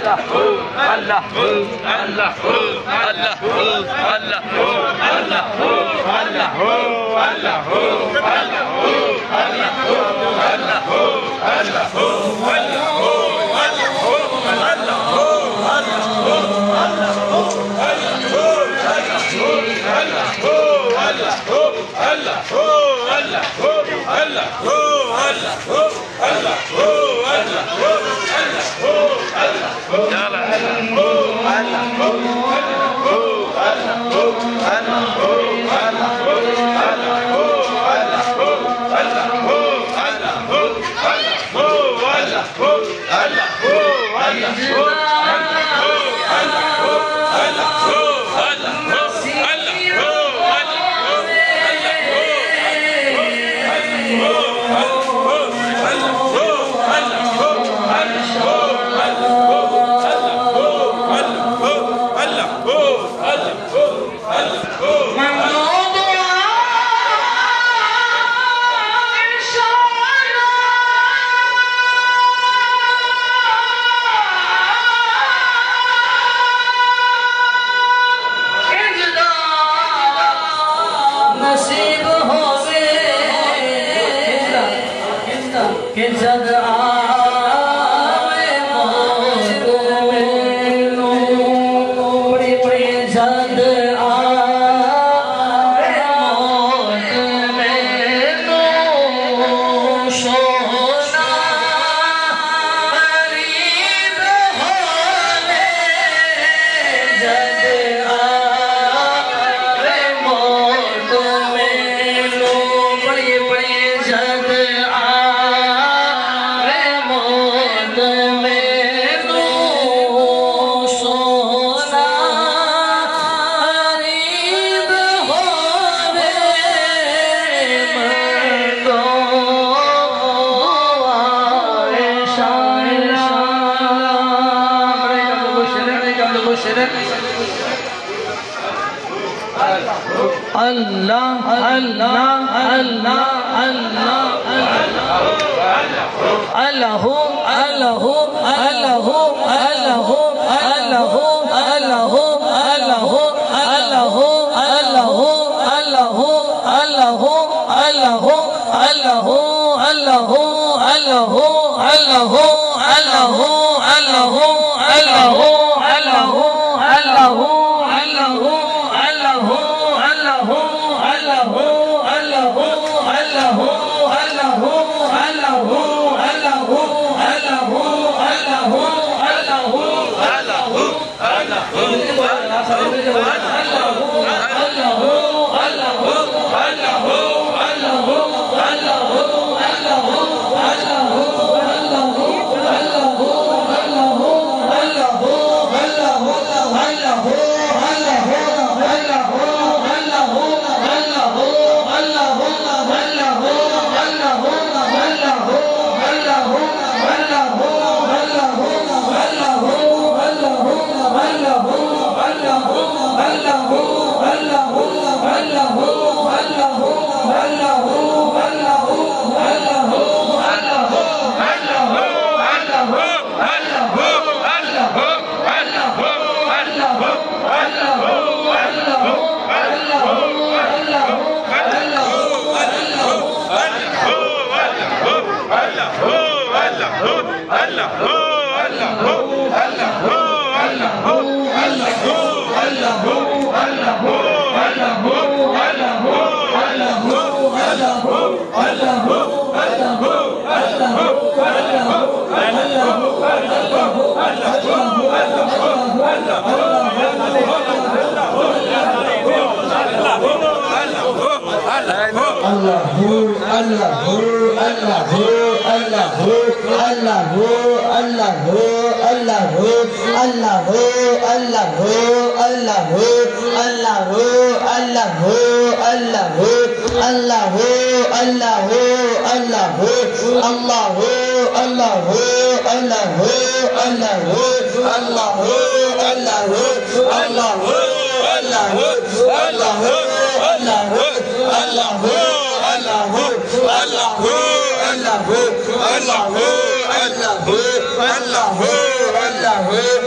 Allah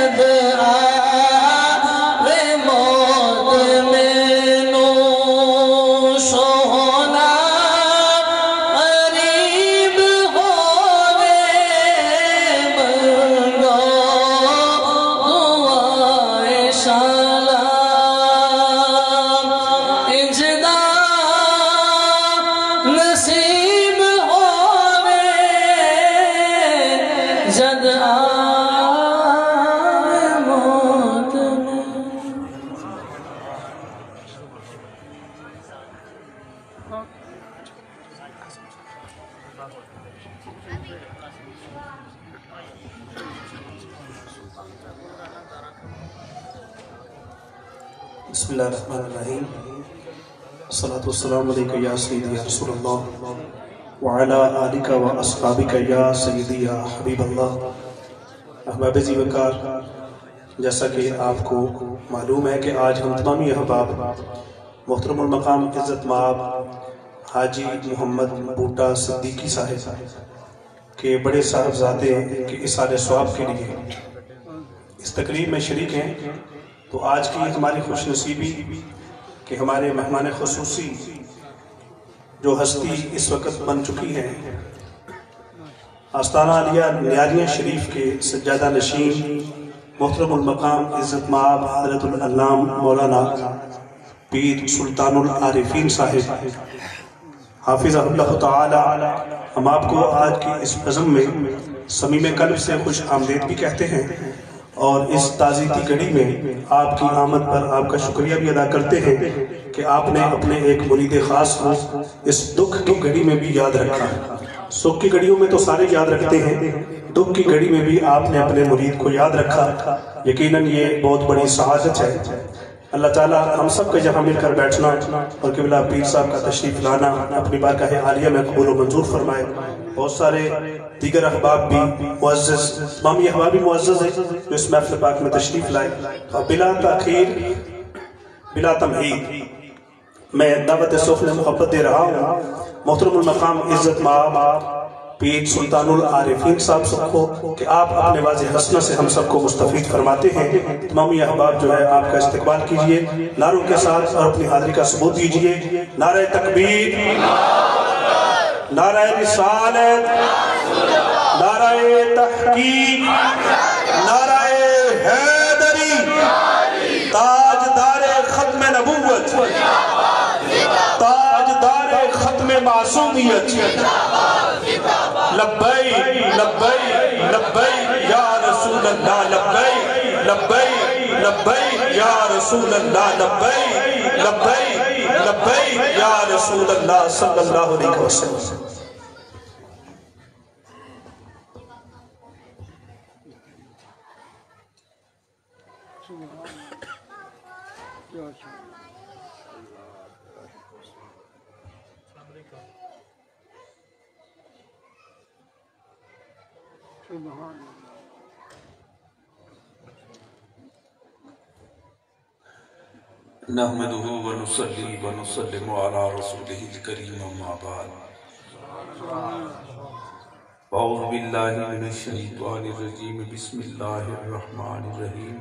جد آوے موت مینوں سونا قریب ہووے منگو دعائے سلام انجدا نصیب ہووے جد آوے موت میں بسم اللہ الرحمن الرحیم الصلاة والسلام علیکہ یا سیدی یا رسول اللہ وعلا آلکہ و اصحابکہ یا سیدی یا حبیب اللہ. احباب زی وقار، جیسا کہ آپ کو معلوم ہے کہ آج ہم تمامی احباب محترم المقام عزت مآب حاجی محمد بوٹا صدیقی صاحب کے بڑے صاحبزادے کے اصالِ ثواب کے لیے اس تقریب میں شریک ہیں. تو آج کی ہماری خوش نصیبی کہ ہمارے مہمان خصوصی جو ہستی اس وقت بن چکی ہے، آستانہ عالیہ نیاریاں شریف کے سجادہ نشین محترم المقام عزت مآب حضرت العلام مولانا پیر سلطان العارفین صاحب حافظ اللہ تعالی. ہم آپ کو آج کی اس بزم میں صمیم قلب سے خوش آمدید بھی کہتے ہیں اور اس تازیتی گھڑی میں آپ کی آمد پر آپ کا شکریہ بھی ادا کرتے ہیں کہ آپ نے اپنے ایک مرید خاص کو اس دکھ کی گھڑی میں بھی یاد رکھا. سکھ کی گھڑیوں میں تو سارے یاد رکھتے ہیں، دکھ کی گھڑی میں بھی آپ نے اپنے مرید کو یاد رکھا. یقیناً یہ بہت بڑی سعادت ہے. اللہ تعالیٰ ہم سب کا یہاں مل کر بیٹھنا اور قبلہ پیر صاحب کا تشریف لانا اپنی بارگاہ عالیہ میں قبول و منظور فرمائے. بہت سارے دیگر احباب بھی معزز، تمامی احباب بھی معزز ہیں جو اس محفل پاک میں تشریف لائے. اور بلا تاخیر بلا تمہید میں دعوت سخن محبت دے رہا ہوں محترم المقام عزت مآب پیر سلطان العارفین صاحب سب کو کہ آپ اپنے واضح حسنہ سے ہم سب کو مستفید فرماتے ہیں. تمامی احباب جو ہے آپ کا استقبال کیجئے نعروں کے ساتھ اور اپنی حاضری کا ثبوت دیجئے. نعرہ تکبیر، نعرہ رسالت، نعرہ تحقیق، نعرہ حیدری، تاجدار ختم نبوت، تاجدار ختم معصومیت. لبیک لبیک لبیک یا رسول اللہ، لبیک لبیک لبیک یا رسول اللہ، لبیک لبیک لبیک یا رسول اللہ صلی اللہ علیہ وسلم. نحمده ونصلي ونسلم على رسوله الكريم اما بعد. اعوذ بالله من الشیطان الرجیم، بسم اللہ الرحمن الرحیم.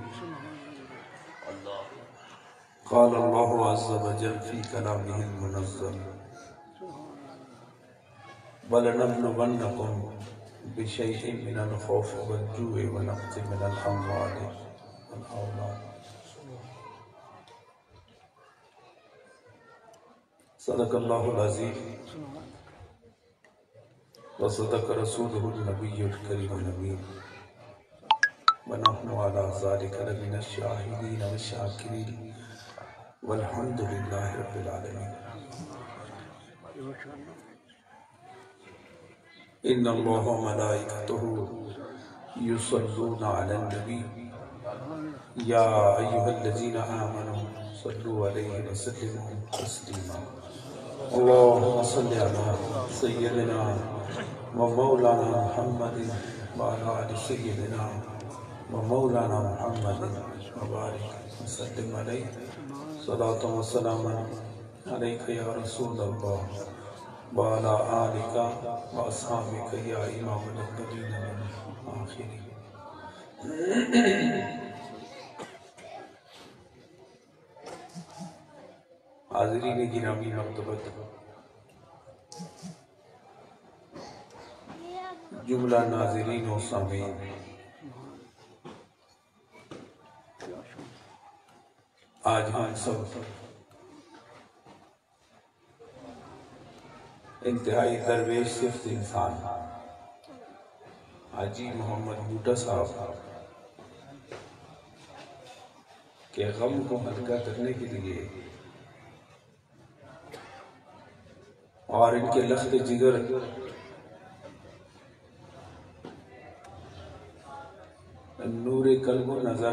قال اللہ عز وجل في كلامه المنزل وَلَنَبْلُوَنَّكُمْ بِشَيْءٍ مِّنَ الْخَوْفِ وَالْجُوعِ وَنَقْصٍ مِّنَ الْأَمْوَالِ وَالْأَوْلَادِ. صدق اللہ العظیم وصدق رسولہ النبی الکریم الامین ونحن علی ذلک لمن الشاہدین والشاکرین والحمد للہ رب العالمین. ان اللہ وملائکتہ یصلون علی النبی یا ایہا الذین آمنوا صلوا علیہ وسلموا تسلیما. اللہم صلی علی سیدنا و مولانا محمد وعلی آل سیدنا و مولانا محمد وبارک وسلم علیہ. صلاة و سلام علیک یا رسول اللہ وعلی آلک و اصحابک یا امام الاولین والآخرین. حاضرین گرامی مرتبت، جملہ ناظرین و سامعین، آج ہم سب انتہائی درویش صفت انسان حاجی محمد بوٹا صاحب کے غم کو ہلکا کرنے کے لیے اور ان کے لخت جگر نور قلب و نظر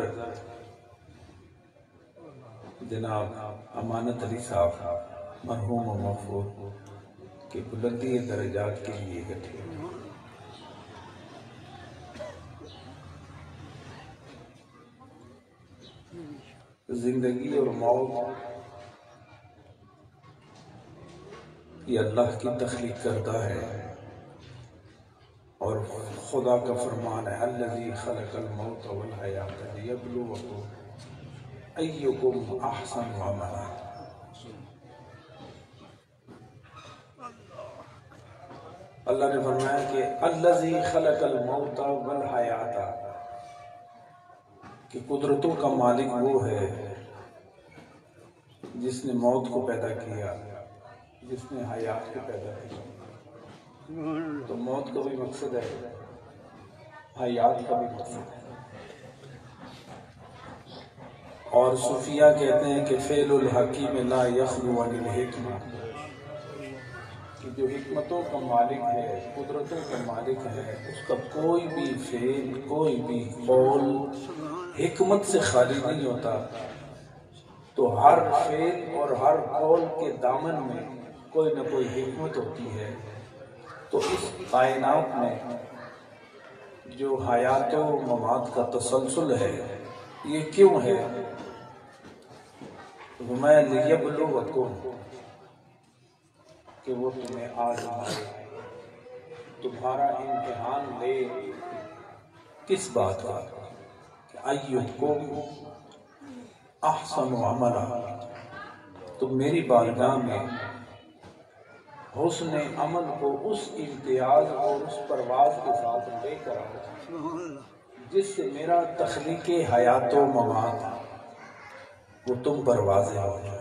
جناب امانت علی صاحب مرحوم و مغفور کی بلندی درجات کے لیے اکٹھے زندگی اور موت یہ اللہ کی تخلیق کردہ ہے اور خدا کا فرمان ہے الذی خلق الموت والحیات لیبلوکم ایکم احسن عملا۔ اللہ نے فرمایا کہ الذی خلق الموت والحیات، کہ قدرتوں کا مالک وہ ہے جس نے موت کو پیدا کیا، جس نے حیات کو پیدا کیا۔ تو موت کا بھی مقصد ہے، حیات کا بھی مقصد ہے۔ اور صوفیہ کہتے ہیں کہ فعل الحکیم لا یخلو عن الحکمہ، کہ جو حکمتوں کا مالک ہے، قدرتوں کا مالک ہے، اس کا کوئی بھی فعل، کوئی بھی قول حکمت سے خالی نہیں ہوتا۔ تو ہر فعل اور ہر قول کے دامن میں کوئی نہ کوئی حکمت ہوتی ہے۔ تو اس کائنات میں جو حیات و ممات کا تسلسل ہے، یہ کیوں ہے؟ میں لیبلوکم، کہ وہ تمہیں آزمائے، تمہارا امتحان لے۔ کس بات کا؟ کہ ایکم احسن عملا، تم میری بارگاہ میں حسن عمل کو اس امتیاز اور اس پرواز کے ساتھ لے کر آؤ جس سے میرا تخلیق حیات و ممات وہ تم پر واضح ہو جائے۔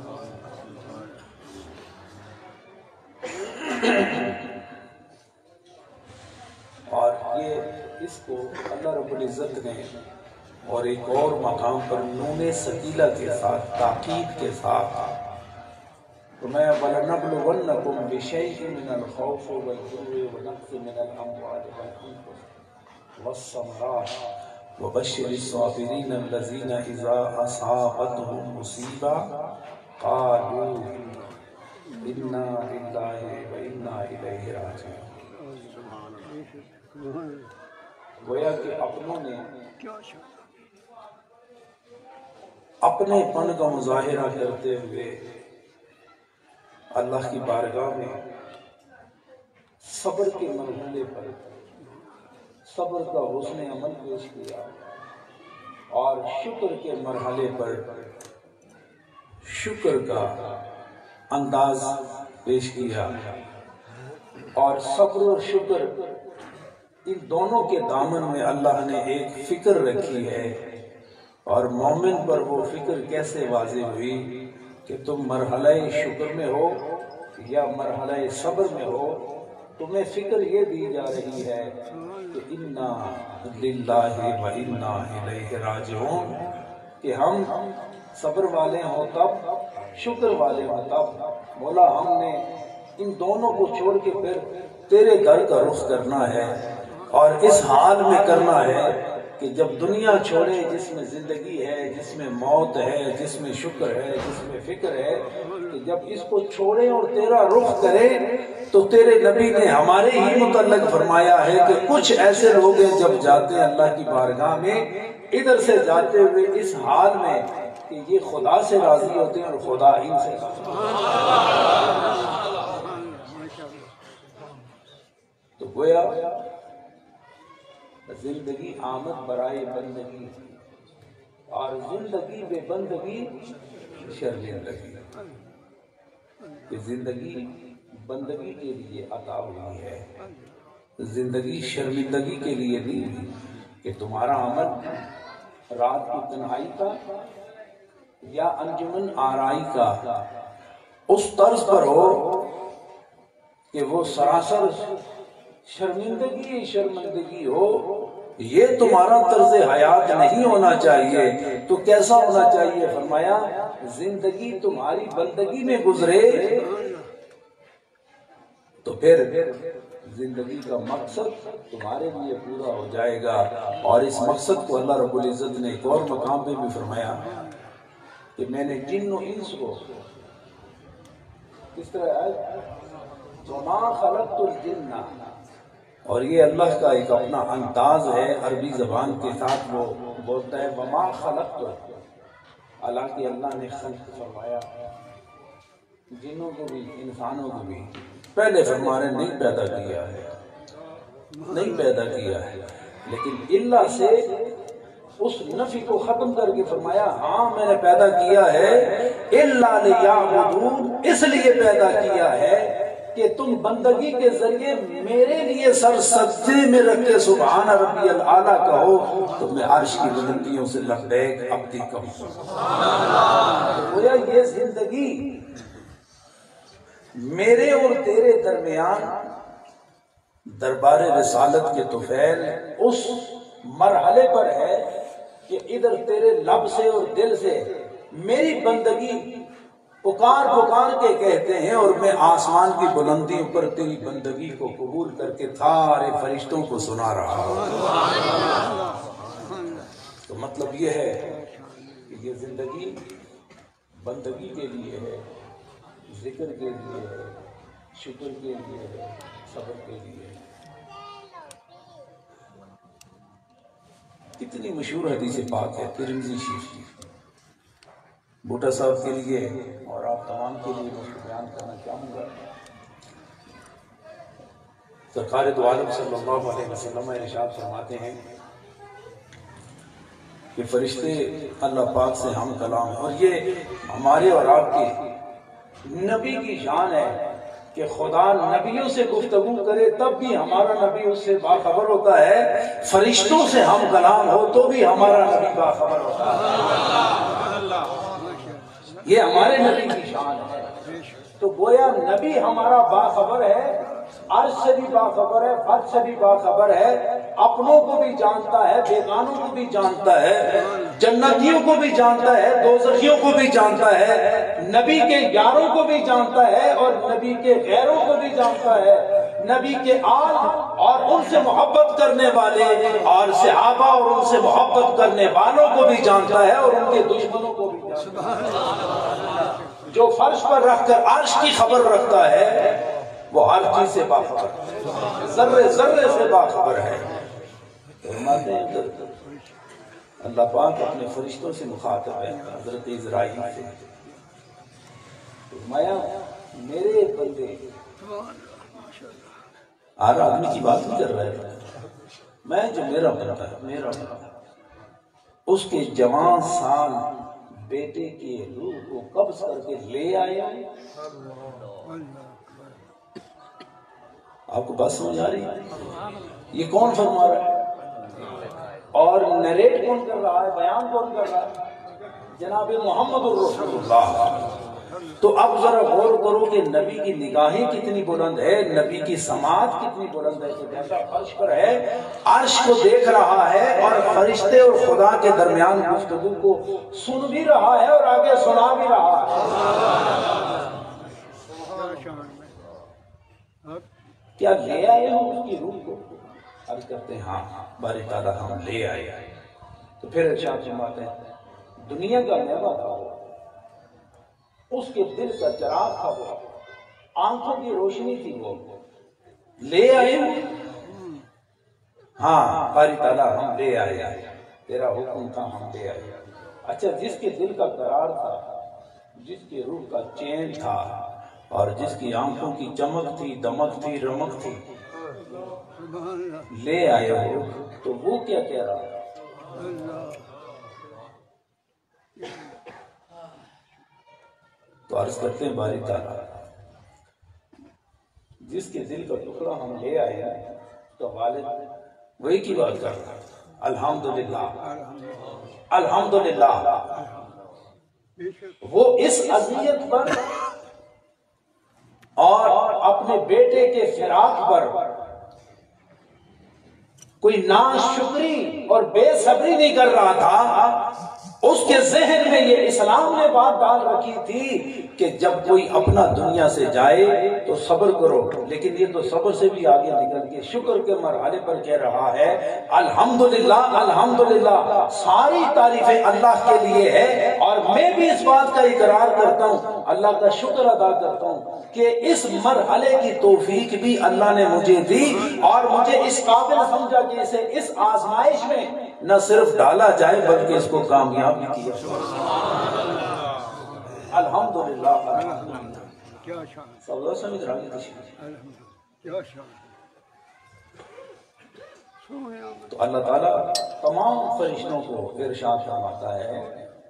اور یہ اس کو اللہ رب العزت نے اور ایک اور مقام پر نون ثقیلہ کے ساتھ، تاکید کے ساتھ، فرمایا وَلَنَبْلُوَنَّكُمْ بِشَيْءٍ مِّنَ الْخَوْفِ وَالْجُوعِ وَنَقْصٍ مِّنَ الْأَمْوَالِ وَالْأَنفُسِ وَالثَّمَرَاتِ وَبَشِّرِ الصَّابِرِينَ الَّذِينَ إِذَا أَصَابَتْهُم مُّصِيبَةٌ قَالُوا إِنَّا لِلَّهِ وَإِنَّا إِلَيْهِ راجعون۔ گویا کہ اپنوں نے اپنے پن کا مظاہرہ کرتے ہوئے اللہ کی بارگاہ میں صبر کے مرحلے پر صبر کا حسن عمل پیش کیا اور شکر کے مرحلے پر شکر کا انداز پیش کیا۔ اور صبر و شکر ان دونوں کے دامن میں اللہ نے ایک فکر رکھی ہے، اور مومن پر وہ فکر کیسے واضح ہوئی کہ تم مرحلہ شکر میں ہو یا مرحلہ صبر میں ہو، تمہیں فکر یہ دی جا رہی ہے کہ انا للہ و انا الیہ راجعون، کہ ہم صبر والے ہوں تب، شکر والے ہوں تب۔ مولا ہم نے ان دونوں کو چھوڑ کے پھر تیرے در کا رخ کرنا ہے، اور اس حال میں کرنا ہے کہ جب دنیا چھوڑے جس میں زندگی ہے، جس میں موت ہے، جس میں شکر ہے، جس میں فکر ہے، کہ جب اس کو چھوڑے اور تیرا رخ کرے، تو تیرے نبی نے ہمارے ہی متعلق فرمایا ہے کہ کچھ ایسے لوگ ہیں جب جاتے ہیں اللہ کی بارگاہ میں، ادھر سے جاتے ہوئے اس حال میں کہ یہ خدا سے راضی ہوتے ہیں اور خدا ان سے راضی ہوتے ہیں۔ تو گویا زندگی آمد برائے بندگی اور زندگی بے بندگی شرمندگی۔ کہ زندگی بندگی کے لیے عطا ہوئی ہے، زندگی شرمندگی کے لیے نہیں ہوئی کہ تمہارا عمل رات کی تنہائی کا یا انجمن آرائی کا اس طرز پر ہو کہ وہ سراسر شرمندگی ہو، یہ تمہارا طرز حیات نہیں ہونا چاہیے۔ تو کیسا ہونا چاہیے؟ فرمایا زندگی تمہاری بندگی میں گزرے تو پھر زندگی کا مقصد تمہارے لیے پورا ہو جائے گا۔ اور اس مقصد کو اللہ رب العزت نے ایک اور مقام پہ بھی فرمایا کہ میں نے جن و انس کو کس طرح ہے وما خلقت الجن، اور یہ اللہ کا ایک اپنا انداز ہے عربی زبان کے ساتھ، وہ بولتا ہے وما خلقت، حالانکہ اللہ نے خلق فرمایا جنوں کو بھی انسانوں کو بھی، پہلے فرمانے نہیں پیدا کیا ہے، نہیں پیدا کیا ہے، لیکن اللہ سے اس نفی کو ختم کر کے فرمایا ہاں میں نے پیدا کیا ہے، الا لیعبدون، اس لیے پیدا کیا ہے کہ تم بندگی کے ذریعے میرے لیے سر سجدے میں رکھ کے سبحان ربی الاعلیٰ کہو تو میں عرش کی بلندیوں سے لبیک عبدی کہوں۔ گویا یہ زندگی میرے اور تیرے درمیان دربار رسالت کے طفیل اس مرحلے پر ہے کہ ادھر تیرے لب سے اور دل سے میری بندگی پکار پکار کے کہتے ہیں، اور میں آسمان کی بلندیوں پر تیری بندگی کو قبول کر کے سارے فرشتوں کو سنا رہا ہوں۔ تو مطلب یہ ہے کہ یہ زندگی بندگی کے لیے ہے، ذکر کے لیے ہے، شکر کے لیے ہے، صبر کے لیے ہے۔ کتنی مشہور حدیث پاک ہے ترمذی شریف کی، بھٹا صاحب کے لیے اور آپ تمام کے لیے میں بیان کرنا چاہوں گا۔ سرکار دو عالم صلی اللہ علیہ وسلم ارشاد فرماتے ہیں کہ فرشتے اللہ پاک سے ہم کلام ہیں، اور یہ ہمارے اور آپ کے نبی کی شان ہے کہ خدا نبیوں سے گفتگو کرے تب بھی ہمارا نبی اس سے باخبر ہوتا ہے، فرشتوں سے ہم کلام ہو تو بھی ہمارا نبی باخبر ہوتا ہے۔ یہ ہمارے نبی کی شان ہے۔ تو گویا نبی ہمارا باخبر ہے، عرش سے بھی باخبر ہے، فرش سے بھی باخبر ہے، اپنوں کو بھی جانتا ہے، بیگانوں کو بھی جانتا ہے، جنتیوں کو بھی جانتا ہے، دوزخیوں کو بھی جانتا ہے، نبی کے یاروں کو بھی جانتا ہے اور نبی کے غیروں کو بھی جانتا ہے، نبی کے آل اور ان سے محبت کرنے والے اور صحابہ اور ان سے محبت کرنے والوں کو بھی جانتا ہے اور ان کے دشمنوں کو بھی جانتا ہے۔ جو فرش پر رکھ کر عرش کی خبر رکھتا ہے وہ ہر چیز سے باخبر ہے، ذرے ذرے سے باخبر ہے۔ فرماتے ہیں اللہ پاک اپنے فرشتوں سے مخاطب ہے، حضرت عزرائیل سے، فرمایا میرے بندے، ہر آدمی کی بات نہیں کر رہا ہے، میں جو میرا بندہ ہے، میرا بندہ، اس کے جوان سال بیٹے کی روح کو قبض کر کے لے آیا۔ آپ کو بات سمجھ آ رہی ہے؟ یہ کون فرما رہا ہے اور نریٹ کون کر رہا ہے، بیان کون کر رہا ہے؟ جناب محمد الرسول اللہ۔ تو اب ذرا غور کرو کہ نبی کی نگاہیں کتنی بلند ہے، نبی کی سماعت کتنی بلند ہے کہ جیسا فرش پر ہے عرش کو دیکھ رہا ہے اور فرشتے اور خدا کے درمیان گفتگو کو سن بھی رہا ہے اور آگے سنا بھی رہا ہے۔ کیا لے آئے ہو اس کی روح کو؟ عرض کرتے ہیں ہاں باری تعالیٰ ہم لے آئے۔ تو پھر ارشاد فرماتے ہیں دنیا کا لہبا تھا وہ، اس کے دل کا چراغ تھا وہ، آنکھوں کی روشنی تھی وہ، لے آئے ہاں باری تعالیٰ ہم لے آئے، تیرا حکم تھا ہم لے آئے۔ اچھا جس کے دل کا قرار تھا، جس کے روح کا چین تھا اور جس کی آنکھوں کی چمک تھی، دمک تھی، رمک تھی، لے آئے ہو تو وہ کیا کہہ رہا ہے؟ تو عرض کرتے ہیں باری تعالیٰ جس کے دل کا ٹکڑا ہم لے آئے ہیں تو والد وہی کی بات کر رہا ہے، الحمدللہ الحمدللہ۔ وہ اس اذیت پر اور اپنے بیٹے کے فراق پر کوئی ناشکری اور بے صبری نہیں کر رہا تھا، اس کے ذہن میں یہ اسلام نے بات ڈال رکھی تھی کہ جب کوئی اپنا دنیا سے جائے تو صبر کرو، لیکن یہ تو صبر سے بھی آگے نکل کے شکر کے مرحلے پر کہہ رہا ہے الحمدللہ الحمدللہ، ساری تعریفیں اللہ کے لیے ہے۔ اور میں بھی اس بات کا اقرار کرتا ہوں، اللہ کا شکر ادا کرتا ہوں کہ اس مرحلے کی توفیق بھی اللہ نے مجھے دی اور مجھے اس قابل سمجھا کہ اسے اس آزمائش میں نہ صرف ڈالا جائے بلکہ اس کو کامیاب بھی کیا۔ الحمدللہ سب سمجھ رہا ہے۔ تو اللہ تعالیٰ تمام فرشتوں کو ارشاد فرماتا ہے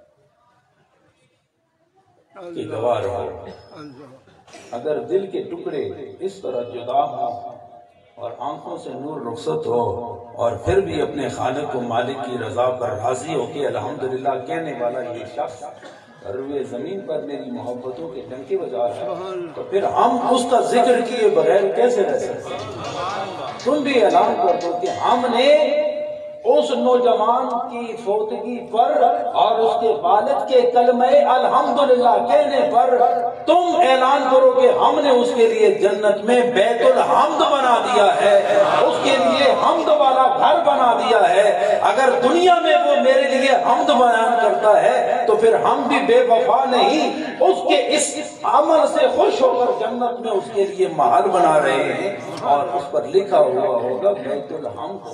کہ گواہ رہو، اگر دل کے ٹکڑے اس طرح جدا ہوں اور آنکھوں سے نور رخصت ہو اور پھر بھی اپنے خالق و مالک کی رضا پر راضی ہو کے الحمدللہ کہنے والا یہ شخص روئے زمین پر میری محبتوں کے ڈنکے بجا ہے، تو پھر ہم اس کا ذکر کیے بغیر کیسے رہ سکتے ہیں؟ تم بھی اعلان کر دو کہ ہم نے اس نوجوان کی فوتگی پر اور اس کے والد کے کلمہ الحمدللہ کہنے پر تم اعلان کرو کہ ہم نے اس کے لیے جنت میں بیت الحمد بنا دیا ہے، اس کے لیے حمد والا گھر بنا دیا ہے۔ اگر دنیا میں وہ میرے لیے حمد بیان کرتا ہے تو پھر ہم بھی بے وفا نہیں، اس کے اس عمل سے خوش ہو کر جنت میں اس کے لیے محل بنا رہے ہیں اور اس پر لکھا ہوا ہوگا بیت الحمد۔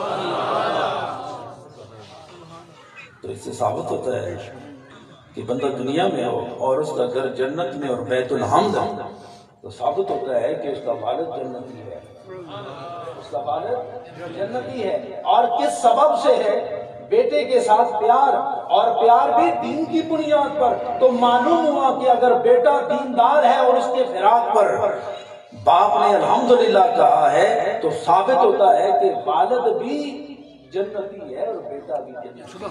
تو اس سے ثابت ہوتا ہے کہ بندہ دنیا میں ہو اور اس کا گھر جنت میں اور بیت الحمد، تو ثابت ہوتا ہے کہ اس کا والد جنتی ہے، اس کا والد جنتی ہے۔ اور کس سبب سے ہے؟ بیٹے کے ساتھ پیار، اور پیار بھی دین کی بنیاد پر۔ تو معلوم ہوا کہ اگر بیٹا دیندار ہے اور اس کے فراق پر باپ نے الحمدللہ کہا ہے تو ثابت ہوتا ہے کہ والد بھی جنتی ہے اور بیٹا بھی جنتی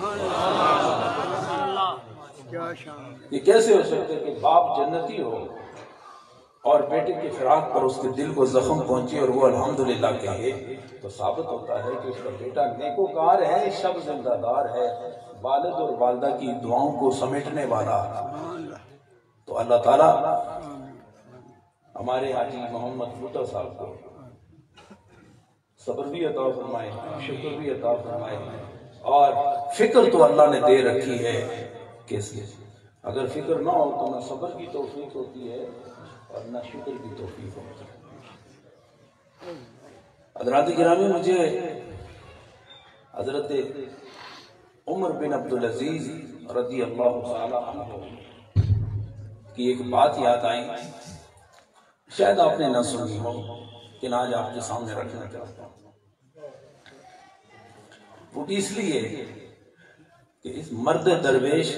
ہے۔ یہ کیسے ہو سکتا ہے کہ باپ جنتی ہو اور بیٹے کے فراق پر اس کے دل کو زخم پہنچے اور وہ الحمدللہ کہے؟ تو ثابت ہوتا ہے کہ اس کا بیٹا نیکوکار ہے، شب زندہ دار ہے، والد اور والدہ کی دعاؤں کو سمیٹنے والا۔ تو اللہ تعالیٰ ہمارے حاجی محمد بھٹو صاحب کو صبر بھی عطا فرمائے، شکر بھی عطا فرمائے، اور فکر تو اللہ نے دے رکھی ہے کہ اگر فکر نہ ہو تو نہ صبر کی توفیق ہوتی ہے اور نہ شکر کی توفیق ہوتی ہے۔ حضرات گرامی، مجھے حضرت عمر بن عبدالعزیز رضی اللہ تعالی عنہ کی ایک بات یاد آئی، شاید آپ نے نہ سنی ہو لیکن آج آپ کے سامنے رکھنا چاہتا ہوں۔ وہ اس لیے کہ اس مرد درویش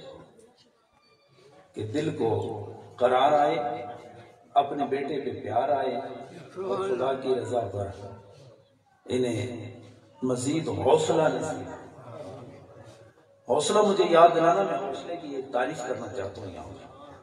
کے دل کو قرار آئے، اپنے بیٹے پہ پیار آئے اور خدا کی رضا پر انہیں مزید حوصلہ نصیب۔ حوصلہ مجھے یاد دلانا، میں حوصلے کی ایک تعریف کرنا چاہتا ہوں یہاں۔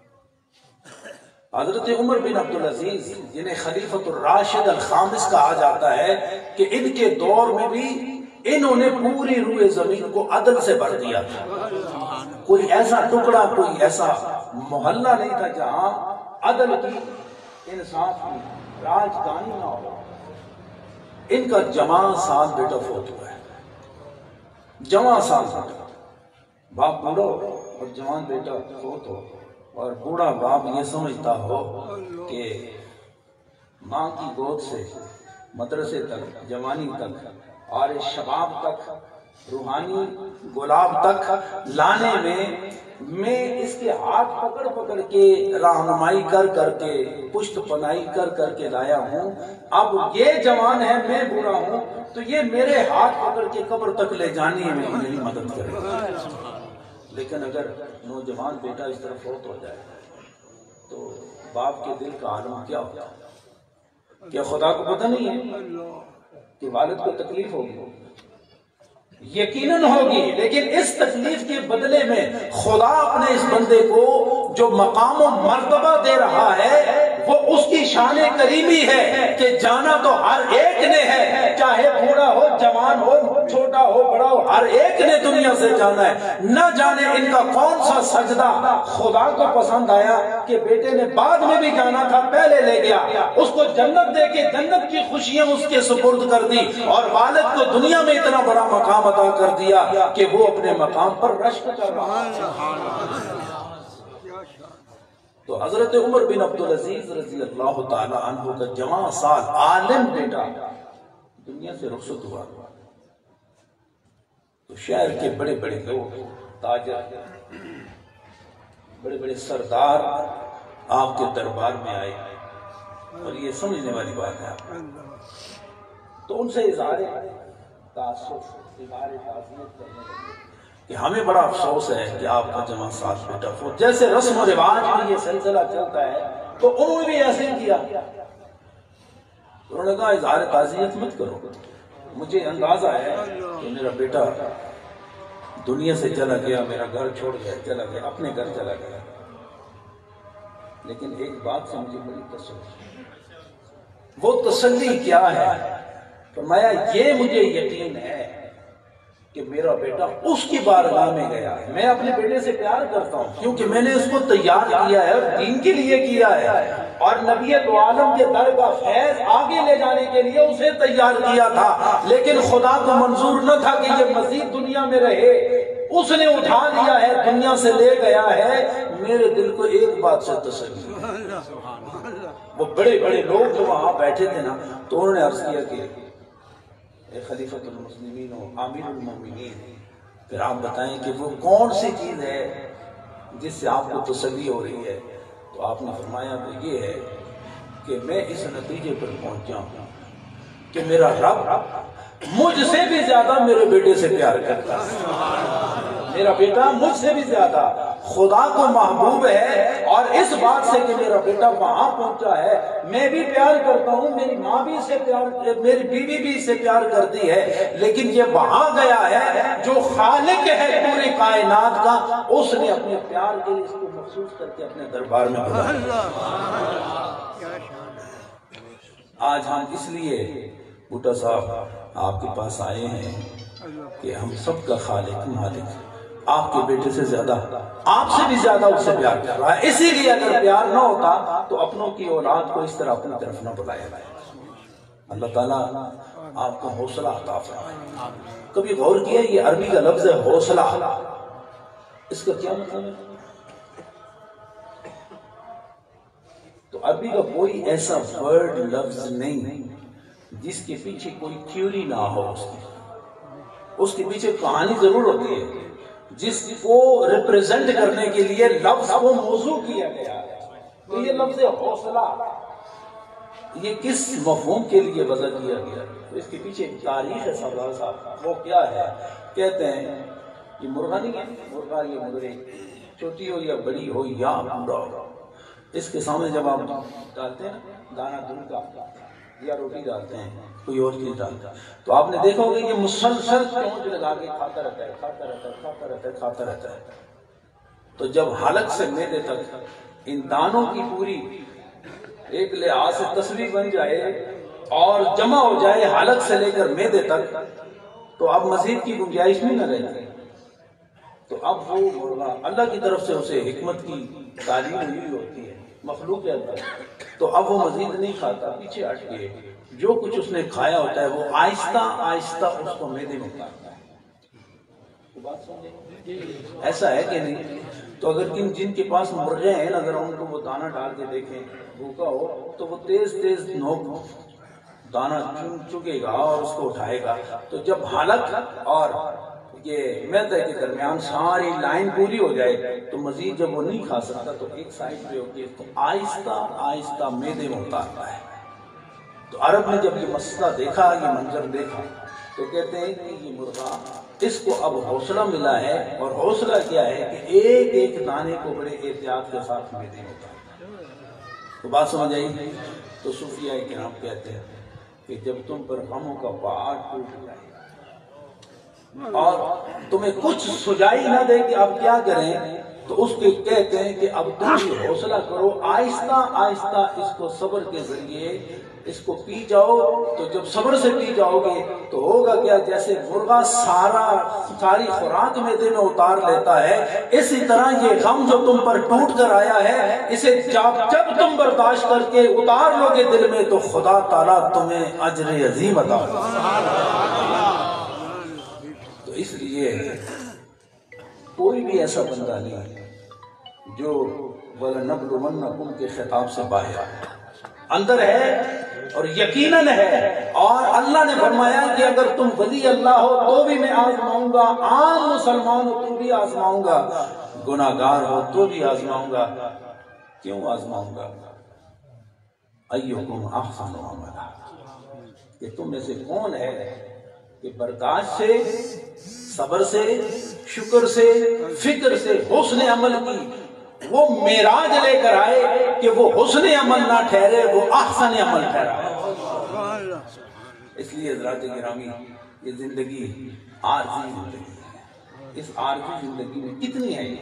حضرت عمر بن عبدالعزیز جنہیں خلیفۃ الراشد الخامس کہا جاتا ہے کہ ان کے دور میں بھی انہوں نے پوری روئے زمین کو عدل سے بھر دیا تھا۔ کوئی ایسا ٹکڑا، کوئی ایسا محلہ نہیں تھا جہاں عدل کی، انصاف کی راجدھانی نہ ہو۔ ان کا جوان سال بیٹا فوت ہوا ہے، جوان سال بیٹا، باپ بوڑھا ہو اور جوان بیٹا فوت ہو، اور بوڑھا باپ یہ سمجھتا ہو کہ ماں کی گود سے مدرسے تک، جوانی تک اور شباب تک، روحانی گلاب تک لانے میں اس کے ہاتھ پکڑ پکڑ کے رہنمائی کر کر کے، پشت پناہی کر کر کے لایا ہوں۔ اب یہ جوان ہے، میں بوڑھا ہوں، تو یہ میرے ہاتھ پکڑ کے قبر تک لے جانے میں میری مدد کرے۔ لیکن اگر نوجوان بیٹا اس طرح فوت ہو جائے تو باپ کے دل کا عالم کیا ہوتا ہے؟ کیا خدا کو پتہ نہیں ہے کہ والد کو تکلیف ہوگی؟ یقیناً ہوگی، لیکن اس تکلیف کے بدلے میں خدا اپنے اس بندے کو جو مقام و مرتبہ دے رہا ہے وہ اس کی شان کریمی ہے کہ جانا تو ہر ایک نے ہے، چاہے بوڑھا ہو، جوان ہو، چھوٹا ہو، بڑا ہو، ہر ایک نے دنیا سے جانا ہے۔ نہ جانے ان کا کون سا سجدہ خدا کو پسند آیا کہ بیٹے نے بعد میں بھی جانا تھا، پہلے لے گیا، اس کو جنت دے کے جنت کی خوشیاں اس کے سپرد کر دی، اور والد کو دنیا میں اتنا بڑا مقام عطا کر دیا کہ وہ اپنے مقام پر رشک کر رہا ہے۔ تو حضرت عمر بن عبدالعزیز رضی اللہ تعالی عنہ کا جوان سال عالم بیٹا دنیا سے رخصت ہوا، تو شہر کے بڑے بڑے لوگ، تاجر، بڑے بڑے سردار آپ کے دربار میں آئے، اور یہ سمجھنے والی بات ہے، تو ان سے اظہار تاسف، اظہار تعزیت کرنے لگے کہ ہمیں بڑا افسوس ہے کہ آپ کا جوان سال بیٹا فوت۔ جیسے رسم و رواج میں یہ سلسلہ چلتا ہے تو انہوں نے بھی ایسے ہی کیا۔ انہوں نے کہا اظہار تعزیت مت کرو، مجھے اندازہ ہے کہ میرا بیٹا دنیا سے چلا گیا، میرا گھر چھوڑ گیا، چلا گیا، اپنے گھر چلا گیا، لیکن ایک بات سے مجھے بڑی تسلی، وہ تسلی کیا ہے؟ فرمایا یہ مجھے یقین ہے کہ میرا بیٹا اس کی بارگاہ میں گیا ہے۔ میں اپنے بیٹے سے پیار کرتا ہوں کیونکہ میں نے اس کو تیار کیا ہے اور دین کے لیے کیا ہے، اور نبی دو عالم کے در کا فیض آگے لے جانے کے لیے اسے تیار کیا تھا، لیکن خدا کو منظور نہ تھا کہ یہ مزید دنیا میں رہے، اس نے اٹھا لیا ہے، دنیا سے لے گیا ہے۔ میرے دل کو ایک بات سے تسلی، وہ بڑے بڑے لوگ جو وہاں بیٹھے تھے نا، تو انہوں نے عرض کیا کہ خلیفۃ المسلمین و امیر المومنین، پھر آپ بتائیں کہ وہ کون سی چیز ہے جس سے آپ کو تسلی ہو رہی ہے؟ تو آپ نے فرمایا وہ یہ ہے کہ میں اس نتیجے پر پہنچا ہوں کہ میرا رب مجھ سے بھی زیادہ میرے بیٹے سے پیار کرتا ہے، میرا بیٹا مجھ سے بھی زیادہ خدا کو محبوب ہے، اور اس بات سے کہ میرا بیٹا وہاں پہنچا ہے میں بھی پیار کرتا ہوں، میری ماں بھی اسے پیار، میری بیوی بھی اسے پیار کرتی ہے، لیکن یہ وہاں گیا ہے جو خالق ہے پوری کائنات کا، اس نے اپنے پیار کے لیے اس کو مخصوص کر کے اپنے دربار میں بلایا۔ آج ہم اس لیے بھٹا صاحب آپ کے پاس آئے ہیں کہ ہم سب کا خالق مالک آپ کے بیٹے سے زیادہ، آپ سے بھی زیادہ اس سے پیار کر رہا ہے، اسی لیے اگر پیار نہ ہوتا تو اپنوں کی اولاد کو اس طرح اپنی طرف نہ بلایا جائے۔ اللہ تعالیٰ آپ کو حوصلہ عطا فرمائے۔ کبھی غور کیا یہ عربی کا لفظ ہے حوصلہ، اس کا کیا مطلب ہے؟ تو عربی کا کوئی ایسا ورڈ لفظ نہیں جس کے پیچھے کوئی تھیوری نہ ہو، اس کے پیچھے کہانی ضرور ہوتی ہے جس کو ریپریزنٹ کرنے کے لیے لفظ کو موضوع کیا گیا ہے۔ تو یہ لفظ حوصلہ یہ کس مفہوم کے لیے وضع کیا گیا؟ تو اس کے پیچھے تاریخ ہے سردار صاحب، وہ کیا ہے؟ کہتے ہیں یہ مرغا نہیں ہے، مرغا یہ مرغی چھوٹی ہو یا بڑی ہو یا بوڑھا ہو، اس کے سامنے جب آپ ڈالتے ہیں دانا دودھ کا یا روٹی ڈالتے ہیں کوئی اور چیز ڈالتا ہے تو آپ نے دیکھا ہوگا کہ مسلسل چونچ لگا کے کھاتا رہتا ہے، کھاتا رہتا ہے، کھاتا رہتا ہے، کھاتا رہتا ہے۔ تو جب حلق سے معدے تک ان دانوں کی پوری ایک لحاظ سے تصویر بن جائے اور جمع ہو جائے حلق سے لے کر معدے تک، تو اب مزید کی گنجائش نہیں نہ رہتی۔ تو اب وہ مرغا اللہ کی طرف سے اسے حکمت کی تعلیم ہوئی ہوتی ہے، مخلوق ہے اللہ، تو اب وہ مزید نہیں کھاتا، پیچھے ہٹ کے جو کچھ اس نے کھایا ہوتا ہے وہ آہستہ آہستہ اس کو معدے میں اتارتا ہے۔ بات سمجھے؟ ایسا ہے کہ نہیں؟ تو اگر جن کے پاس مرغے ہیں اگر ان کو وہ دانا ڈال کے دیکھیں بھوکا ہو تو وہ تیز تیز نوک دانا چگے گا اور اس کو اٹھائے گا، تو جب حلق اور یہ معدے کے درمیان ساری لائن پوری ہو جائے تو مزید جب وہ نہیں کھا سکتا تو ایک سائڈ پہ ہو کے اس کو آہستہ آہستہ معدے میں اتارتا ہے۔ تو عرب نے جب یہ مسئلہ دیکھا، یہ منظر دیکھا، تو کہتے ہیں کہ یہ مرغا اس کو اب حوصلہ ملا ہے، اور حوصلہ کیا ہے کہ ایک ایک دانے کو بڑے احتیاط کے ساتھ معدے میں اتارتا ہے۔ تو بات سمجھ آئی؟ تو صوفیاء کرام کہتے ہیں کہ جب تم پر غموں کا پہاڑ ٹوٹ جائے اور تمہیں کچھ سجائی نہ دے کہ اب کیا کریں، تو اس کو کہتے ہیں کہ اب تم بھی حوصلہ کرو، آہستہ آہستہ اس کو صبر کے ذریعے اس کو پی جاؤ۔ تو جب صبر سے پی جاؤ گے تو ہوگا کیا، جیسے مرغا ساری خوراک معدے میں اتار لیتا ہے، اسی طرح یہ غم جو تم پر ٹوٹ کر آیا ہے، اسے جب تم برداشت کر کے اتار لو گے دل میں، تو خدا تعالیٰ تمہیں اجر عظیم عطا کرے۔ تو اس لیے کوئی بھی ایسا بندہ نہیں جو وَلَنَبْلُوَنَّكُمْ کے خطاب سے باہر ہے، اندر ہے اور یقیناً ہے۔ اور اللہ نے فرمایا کہ اگر تم ولی اللہ ہو تو بھی میں آزماؤں گا، عام مسلمان ہو تو بھی آزماؤں گا، گناہ گار ہو تو بھی آزماؤں گا۔ کیوں آزماؤں گا؟ ایُّکُمْ احسن عملا، کہ تم میں سے کون ہے کہ برداشت سے، صبر سے، شکر سے، فکر سے، حسن عمل کی وہ معراج لے کر آئے کہ وہ حسن عمل نہ ٹھہرے، وہ احسن عمل ٹھہرائے۔ اس لیے حضرات گرامی، یہ زندگی عارضی زندگی ہے۔ اس عارضی زندگی میں کتنی ہے؟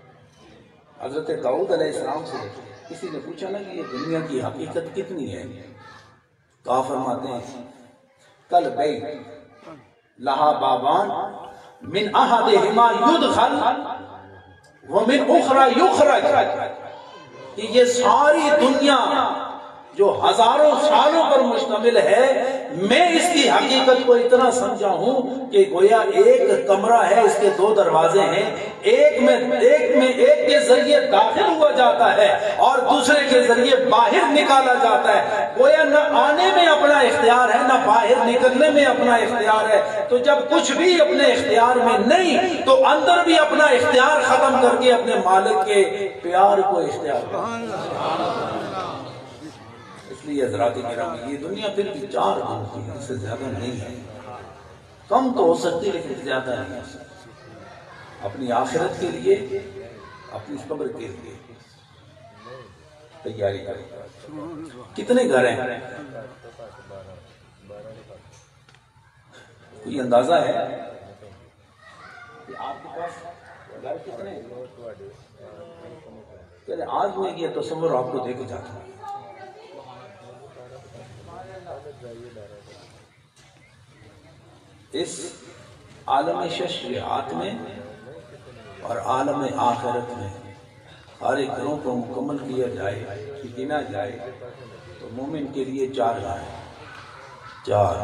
حضرت داؤد علیہ السلام سے کسی نے پوچھا نا کہ یہ دنیا کی حقیقت کتنی ہے، تو آپ فرماتے ہیں کل بیت لہا بابان من احدہما یدخل ومن اخرى یخرج، کہ یہ ساری دنیا جو ہزاروں سالوں پر مشتمل ہے، میں اس کی حقیقت کو اتنا سمجھا ہوں کہ گویا ایک کمرہ ہے، اس کے دو دروازے ہیں، ایک کے ذریعے داخل ہوا جاتا ہے اور دوسرے کے ذریعے باہر نکالا جاتا ہے۔ گویا نہ آنے میں اپنا اختیار ہے، نہ باہر نکلنے میں اپنا اختیار ہے۔ تو جب کچھ بھی اپنے اختیار میں نہیں تو اندر بھی اپنا اختیار ختم کر کے اپنے مالک کے پیار کو اختیار کریں۔ اس لیے حضرات گرامی، یہ دنیا پھر بھی 4 دن کی ہے، اس سے زیادہ نہیں ہے، کم تو ہو سکتی لیکن زیادہ نہیں ہو سکتی۔ اپنی آخرت کے لیے، اپنی قبر کے لیے تیاری کریں۔ کتنے گھر ہیں؟ کوئی اندازہ ہے کہ آپ کے پاس گھر کتنے ہیں؟ پہلے آج میں یہ تصور آپ کو دے کے جاتا ہوں۔ اس عالم ششریات میں اور عالم آخرت میں ہر ایک گھروں کو مکمل کیا جائے، گنا جائے تو مومن کے لیے 4 گھر ہیں، 4۔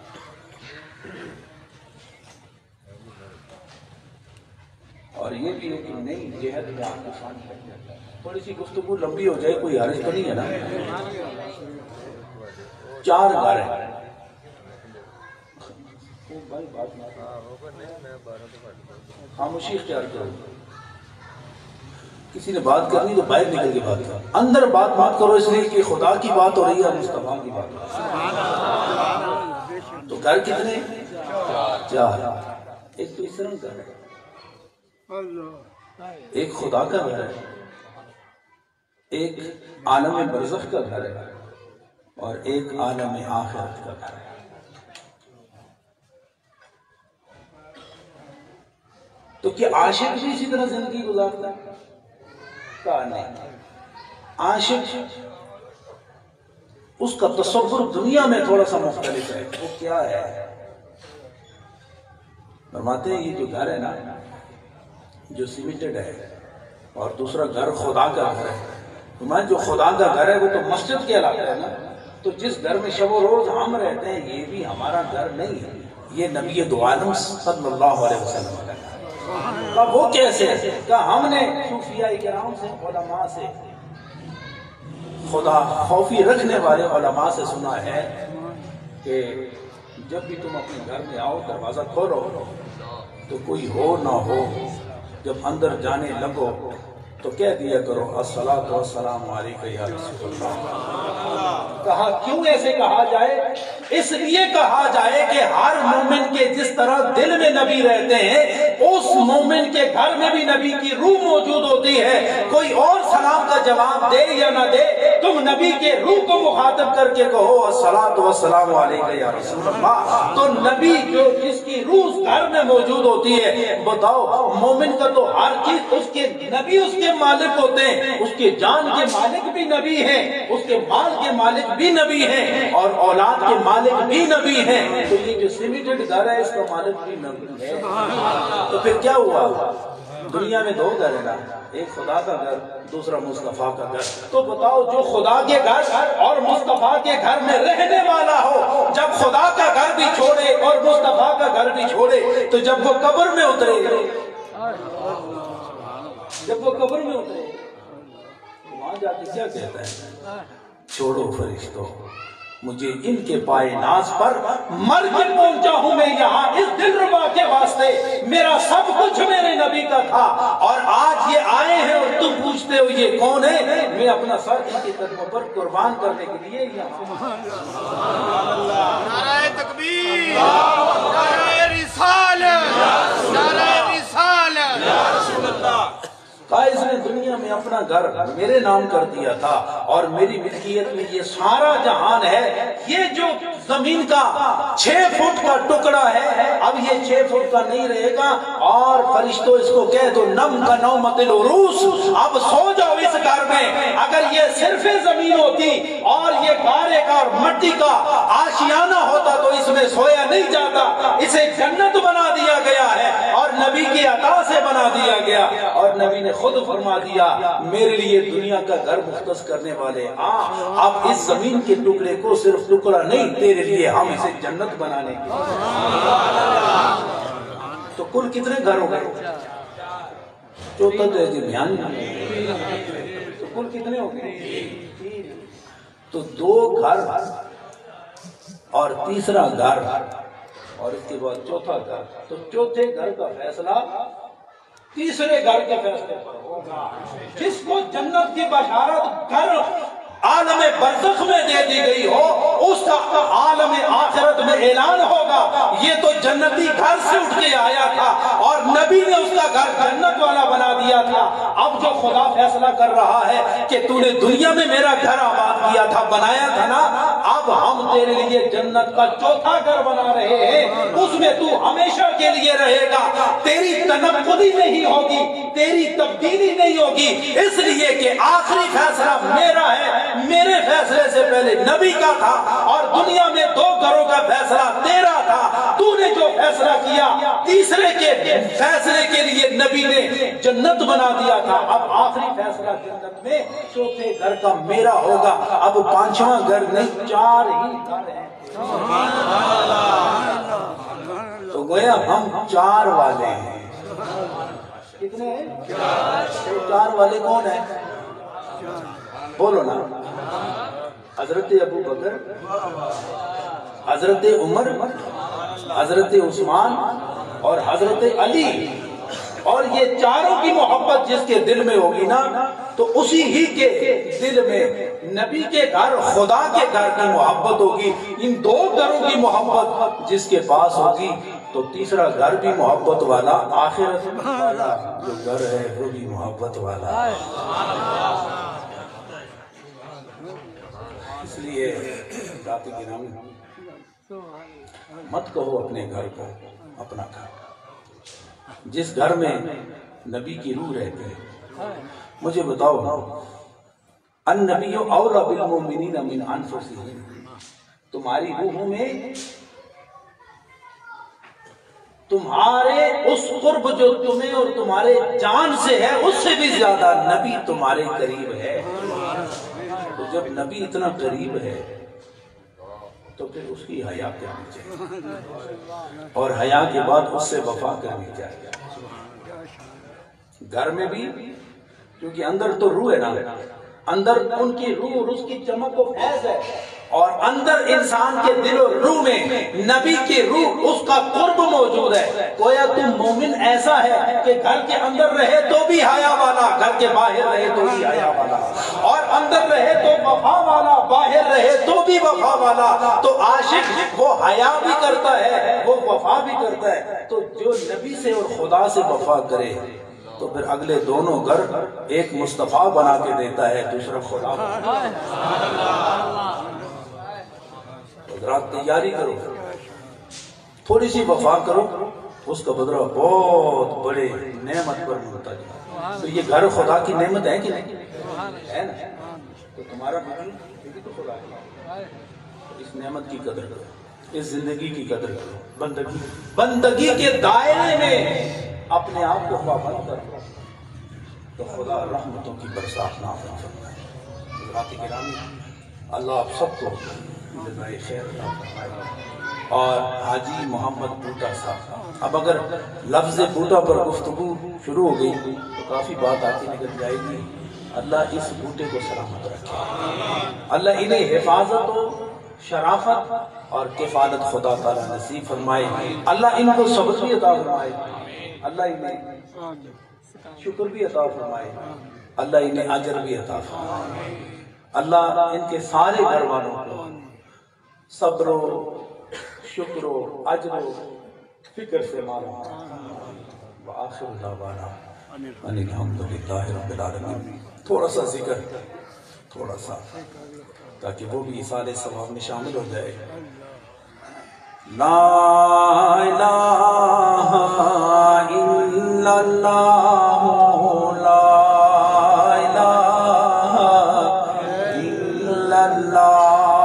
اور یہ بھی ہے کہ نئی جہت میں آپ کو سامنے کر جاتا ہے۔ تھوڑی سی گفتگو لمبی ہو جائے، کوئی حرج تو نہیں ہے نا؟ 4 گھر ہیں۔ خاموشی اختیار کرو، کسی نے بات کرنی تو باہر نکل کے بات کرو، اندر بات مت کرو، اس لیے کہ خدا کی بات ہو رہی ہے، مصطفیٰ کی بات ہو رہی ہے۔ تو گھر کتنے؟ 4۔ ایک تو اسلام کا ہے، ایک خدا کا گھر ہے، ایک عالم برزخ کا گھر ہے، اور ایک عالم آخرت کا گھر ہے۔ تو کیا عاشق بھی اسی طرح زندگی گزارتا ہے؟ کہا نہیں، عاشق اس کا تصور دنیا میں تھوڑا سا مختلف ہے۔ وہ کیا ہے؟ فرماتے ہیں یہ جو گھر ہے نا، جو سیمنٹڈ ہے، اور دوسرا گھر خدا کا گھر ہے۔ جو خدا کا گھر ہے وہ تو مسجد کے علاقہ ہے نا، تو جس گھر میں شب و روز ہم رہتے ہیں یہ بھی ہمارا گھر نہیں ہے، یہ نبی دو عالم صلی اللہ علیہ وسلم کا گھر ہے۔ وہ کیسے؟ کہ ہم نے صوفیاء کرام سے، علماء سے، خدا خوفی رکھنے والے علماء سے سنا ہے کہ جب بھی تم اپنے گھر میں آؤ، دروازہ کھولو تو کوئی ہو نہ ہو، جب اندر جانے لگو تو کہہ دیا کرو الصلاۃ والسلام علیک یا رسول اللہ۔ کہا کیوں ایسے کہا جائے؟ اس لیے کہا جائے کہ ہر مومن کے جس طرح دل میں نبی رہتے ہیں، اس مومن کے گھر میں بھی نبی کی روح موجود ہوتی ہے. کوئی اور سلام کا جواب دے یا نہ دے, تم نبی کے روح کو مخاطب کر کے کہو الصلاۃ والسلام علیک یا رسول اللہ. تو نبی جو جس کی روح گھر میں موجود ہوتی ہے, بتاؤ مومن کا تو ہر چیز اس کے نبی اس کے مالک ہوتے ہیں. اس کے جان کے مالک بھی نبی ہیں, اس کے مال کے مالک بھی نبی ہیں, اور اولاد کے مالک بھی نبی ہیں. تو یہ جو سیمیٹڈ گھر ہے اس کا مالک بھی نبی ہے. تو پھر کیا ہوا؟ دنیا میں 2 گھر ہے نا, ایک خدا کا گھر, دوسرا مصطفیٰ کا گھر. تو بتاؤ جو خدا کے گھر اور مصطفیٰ کے گھر میں رہنے والا ہو, جب خدا کا گھر بھی چھوڑے اور مصطفیٰ کا گھر بھی چھوڑے, تو جب وہ قبر میں اترے, وہاں جا کے کیا کہتا ہے؟ چھوڑو فرشتوں, مجھے ان کے پائے ناز پر مر کے پہنچا ہوں میں یہاں اس دلربا کے واسطے. میرا سب کچھ میرے نبی کا تھا, اور آج یہ آئے ہیں اور تم پوچھتے ہو یہ کون ہے. میں اپنا سر ان کے قدموں پر قربان کرنے کے لیے یہاں. نعرہ تکبیر, نعرہ رسالت, نعرہ رسالت. یا رسول اللہ. اس نے دنیا میں اپنا گھر میرے نام کر دیا تھا, اور میری ملکیت میں یہ سارا جہان ہے. یہ جو زمین کا 6 فٹ کا ٹکڑا ہے, اب یہ 6 فٹ کا نہیں رہے گا. اور فرشتوں اس کو کہہ دو نم کا نومت العروس, اب سو جاؤ اس گھر میں. اگر یہ صرف زمین ہوتی اور یہ گارے کا اور مٹی کا آشیانہ ہوتا تو اس میں سویا نہیں جاتا. اسے جنت بنا دیا گیا ہے, اور نبی کی عطا سے بنا دیا گیا. اور نبی نے خود فرما دیا میرے لیے دنیا کا گھر مختص کرنے والے, اب اس زمین کے ٹکڑے کو صرف ٹکڑا نہیں, تیرے لیے ہم اسے جنت بنانے کے. تو کل کتنے گھر ہو گئے؟ 14 دھیان. تو کل کتنے ہو گئے؟ تو 2 گھر اور تیسرا گھر, اور اس کے بعد چوتھا گھر. تو چوتھے گھر کا فیصلہ تیسرے گھر کے فیصلے پر ہوگا. جس کو جنت کی بشارت گھر عالم برزخ میں دے دی گئی ہو, اس کا عالم آخرت میں اعلان ہوگا یہ تو جنتی گھر سے اٹھ کے آیا تھا, اور نبی نے اس کا گھر جنت والا بنا دیا تھا. اب جو خدا فیصلہ کر رہا ہے کہ تو نے دنیا میں میرا گھر آباد کیا تھا, بنایا تھا نا, اب ہم تیرے لیے جنت کا چوتھا گھر بنا رہے ہیں. اس میں تو ہمیشہ کے لیے رہے گا, تیری تنقلی نہیں ہوگی, تیری تبدیلی نہیں ہوگی, اس لیے کہ آخری فیصلہ میرا ہے. میرے فیصلے سے پہلے نبی کا تھا, اور دنیا میں 2 گھروں کا فیصلہ تیرا تھا. تو نے جو فیصلہ کیا تیسرے کے فیصلے کے لیے نبی نے جنت بنا دیا تھا. اب آخری فیصلہ جنت میں چوتھے گھر کا میرا ہوگا. اب 5واں گھر نہیں, 4 ہی گھر ہیں. تو گویا ہم 4 والے ہیں. کتنے ہیں؟ 4 والے کون ہیں؟ بولو نا. حضرت ابو بکر, حضرت عمر, حضرت عثمان اور حضرت علی. اور یہ چاروں کی محبت جس کے دل میں ہوگی نا, تو اسی ہی کے دل میں نبی کے گھر, خدا کے گھر کی محبت ہوگی. ان 2 گھروں کی محبت جس کے پاس ہوگی تو تیسرا گھر بھی محبت والا, آخرت والا جو گھر ہے وہ بھی محبت والا. اس لیے مت کہو اپنے گھر کو اپنا گھر. جس گھر میں نبی کی روح رہتی ہے, مجھے بتاؤ, النبی اولی بالمؤمنین من انفسہم, تمہاری روحوں میں تمہارے اس قرب جو تمہیں اور تمہارے جان سے ہے, اس سے بھی زیادہ نبی تمہارے قریب ہے. تو جب نبی اتنا قریب ہے تو پھر اس کی حیا کرنی چاہیے, اور حیا کے بعد اس سے وفا کرنی چاہیے. گھر میں بھی, کیونکہ اندر تو روح ہے نا, اندر ان کی روح اور اس کی چمک و فیض ہے. اور اندر انسان کے دل و روح میں نبی کی روح اس کا قرب موجود ہے. گویا تم مومن ایسا ہے کہ گھر کے اندر رہے تو بھی حیا والا, گھر کے باہر رہے تو بھی حیا والا, اور اندر رہے تو وفا والا, باہر رہے تو بھی وفا والا. تو عاشق وہ حیا بھی کرتا ہے, وہ وفا بھی کرتا ہے. تو جو نبی سے اور خدا سے وفا کرے تو پھر اگلے دونوں گھر ایک مصطفیٰ بنا کے دیتا ہے, دوسرا خدا. رات تیاری کرو, تھوڑی سی وفا کرو, اس کا بدلہ بہت بڑے نعمت پر ملتا ہے. تو یہ گھر خدا کی نعمت ہے کہ نہیں ہے نا؟ تو تمہارا بھی تو خدا ہے. اس نعمت کی قدر کرو, اس زندگی کی قدر کرو. بندگی کے دائرے میں اپنے آپ کو پابند کرو تو خدا رحمتوں کی برسات نازل فرمائے. حضرات گرامی, اللہ آپ سب کو جزائے خیر عطا فرمائے. اور حاجی محمد بوٹا صاحب, اب اگر لفظ بوٹا پر گفتگو شروع ہو گئی تو کافی بات آتی نکل جائے گی. اللہ اس بوٹے کو سلامت رکھے, اللہ انہیں حفاظت و شرافت اور کفالت خدا تعالیٰ نصیب فرمائے. اللہ ان کو صبر بھی عطا فرمائے, اللہ انہیں شکر بھی عطا فرمائے, اللہ انہیں اجر بھی عطا فرمائے. اللہ ان کے سارے گھر والوں کو صبر و شکر و اجر و فکر سے مالا. وآخر دعوانا ان الحمدللہ رب العالمین. تھوڑا سا ذکر, تھوڑا سا, تاکہ وہ بھی ایصال ثواب میں شامل ہو جائے. لا الہ الا اللہ, لا الہ الا اللہ,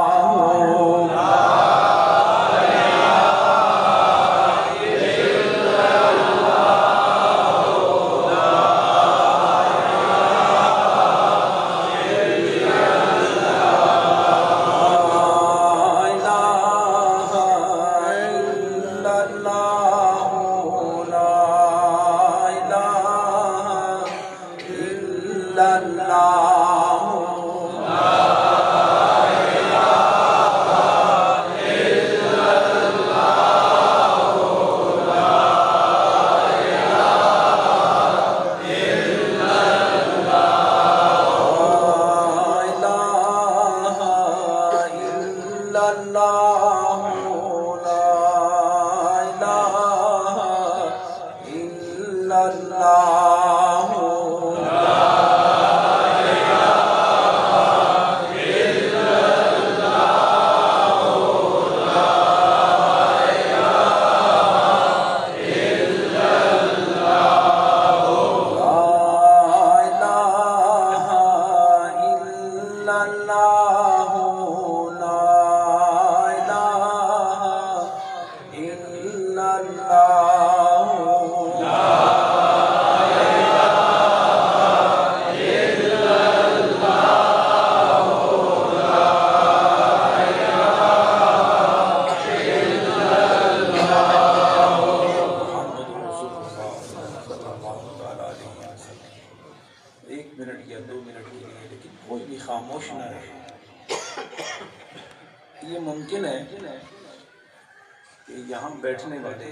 بیٹھنے والے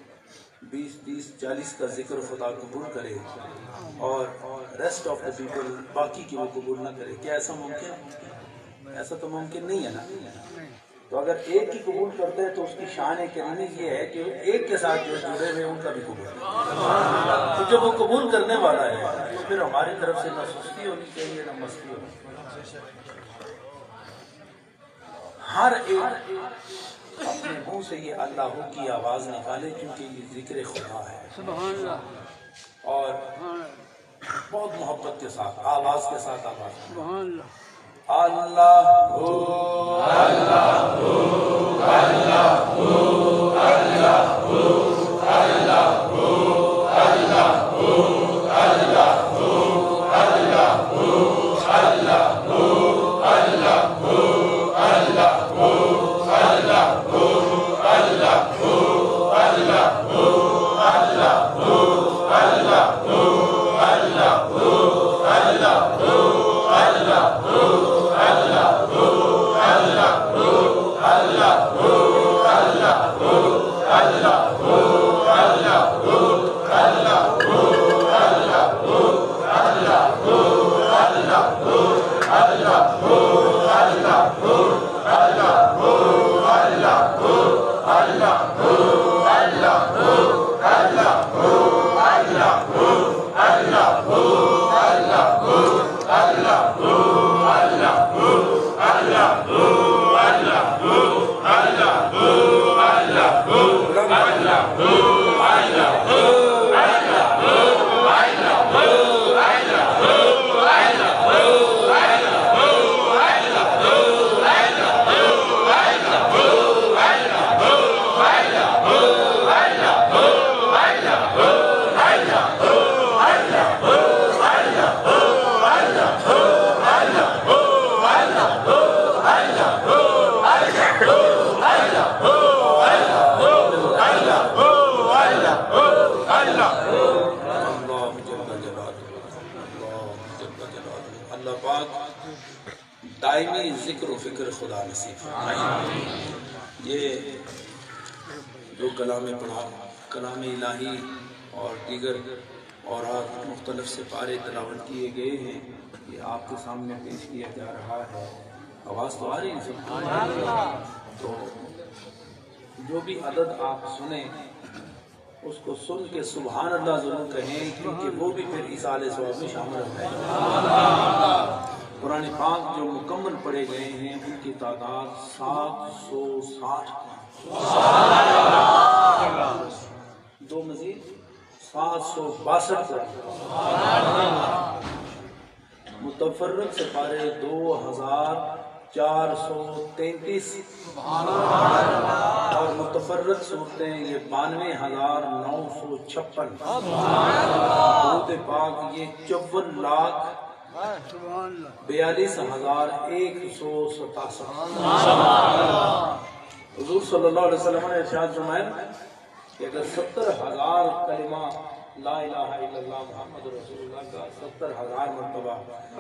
20-30-40 کا ذکر خدا قبول کرے اور ریسٹ آف دا پیپل باقی کی وہ قبول نہ کرے. کیا ایسا ممکن ہے؟ ایسا تو ممکن نہیں ہے نا. تو اگر ایک کی قبول کرتے ہیں تو اس کی شان کریمی یہ ہے کہ ایک کے ساتھ جو جڑے ہوئے ان کا بھی قبول کرے. تو جب وہ قبول کرنے والا ہے تو پھر ہماری طرف سے نہ سستی ہونی چاہیے نہ مستی ہونی چاہیے. ہر ایک اپنے منہ سے یہ اللہ کی آواز نکالے, کیونکہ یہ ذکر خدا ہے. سبحان اللہ. اور بہت محبت کے ساتھ آواز کے ساتھ آواز. سبحان اللہ. اللہ ہو اللہ ہو اللہ ہو اللہ ہو اللہ ہو اللہ ہو اللہ ہو اللہ ہو اللہ ہو اللہ ہو اللہ ہو اللہ اللہ پاک دائمی ذکر و فکر خدا نصیب فرمائے۔ یہ جو کلام پڑھا، کلام الہی اور دیگر اورات مختلف سے پارے تلاوت کیے گئے ہیں، یہ آپ کے سامنے پیش کیا جا رہا ہے۔ آواز تو آ رہی ہے سب کو؟ تو جو بھی عدد آپ سنیں اس کو سن کے سبحان اللہ ضرور کہیں، کیونکہ وہ بھی پھر ایصال ثواب میں شامل ہے۔ قرآن پاک جو مکمل پڑھے گئے ہیں ان کی تعداد 760، دو مزید 762 متفرق سے پارے 2433 اور متفرق صورتیں یہ 92,956، درود پاک یہ 54,42,167۔ حضور صلی اللہ علیہ وسلم نے ارشاد فرمایا کہ اگر 70,000 کلمہ لا الہ الا اللہ محمد رسول اللہ کا 70,000 مرتبہ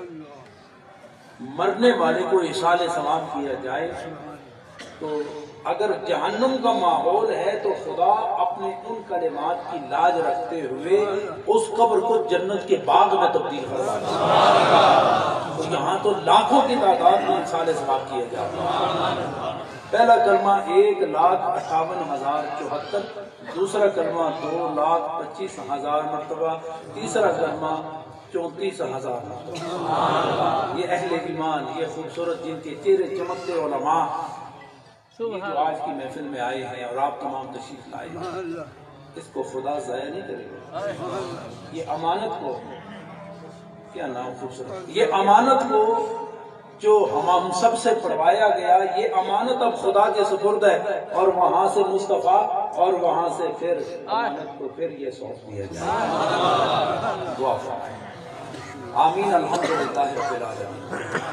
مرنے والے کو ایصال ثواب کیا جائے، تو اگر جہنم کا ماحول ہے تو خدا اپنے ان کلمات کی لاج رکھتے ہوئے اس قبر کو جنت کے باغ میں تبدیل کروا دے۔ تو یہاں تو لاکھوں کی تعداد میں ایصال ثواب کیا جاتا ہے۔ پہلا کلمہ 1,58,074، دوسرا کلمہ 2,25,000 مرتبہ، تیسرا کلمہ 34,000 مرتبہ۔ یہ اہل ایمان، یہ خوبصورت جن کے چہرے چمکتے علماء یہ جو آج کی محفل میں آئے ہیں اور آپ تمام تشریف لائے ہیں، اس کو خدا ضائع نہیں کرے گا۔ یہ امانت کو، کیا نام خوبصورت، یہ امانت کو جو ہم سب سے پڑھوایا گیا، یہ امانت اب خدا کے سپرد ہے، اور وہاں سے مصطفیٰ اور وہاں سے پھر امانت کو پھر یہ سونپ دیا جائے۔ دعا فرمائیں۔ آمین الحمدللہ رب العالمین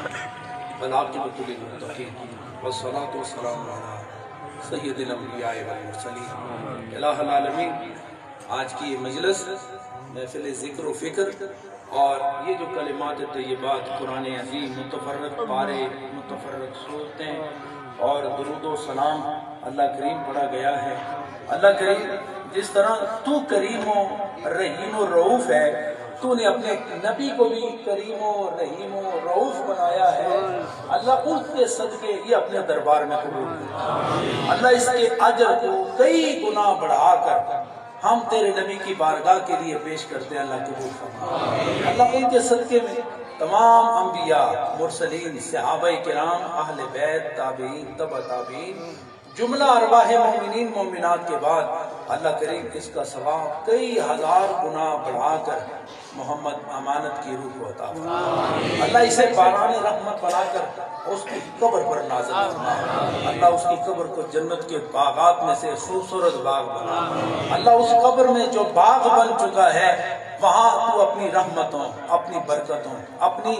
والعاقبۃ للمتقین والصلاۃ والسلام علی سید الانبیاء والمرسلین۔ الہ العالمین، آج کی یہ مجلس محفل ذکر و فکر اور یہ جو کلمات طیبات، قرآن عظیم، متفرق پارے، متفرق صورتیں اور درود و سلام اللہ کریم پڑھا گیا ہے۔ اللہ کریم، جس طرح تو کریم و رحیم و رعوف ہے، تو نے اپنے نبی کو بھی کریم و رحیم و رعوف بنایا ہے۔ اللہ اس کے صدقے یہ اپنے دربار میں قبول کرے۔ اللہ اس کے اجر کو کئی گنا بڑھا کر ہم تیرے نبی کی بارگاہ کے لیے پیش کرتے ہیں، اللہ قبول فرما۔ اللہ ان کے صدقے میں تمام انبیاء، مرسلین، صحابہ کرام، اہل بیت، تابعین، تبع تابعین، جملہ ارواح مومنین مومنات کے بعد اللہ کریم اس کا ثواب کئی ہزار گنا بڑھا کر محمد امانت کی روح کو عطا فرما۔ اللہ اسے باران رحمت بنا کر اس کی قبر پر نازل فرما۔ اللہ اس کی قبر کو جنت کے باغات میں سے خوبصورت باغ بنا۔ اللہ اس قبر میں جو باغ بن چکا ہے، وہاں تو اپنی رحمتوں، اپنی برکتوں، اپنی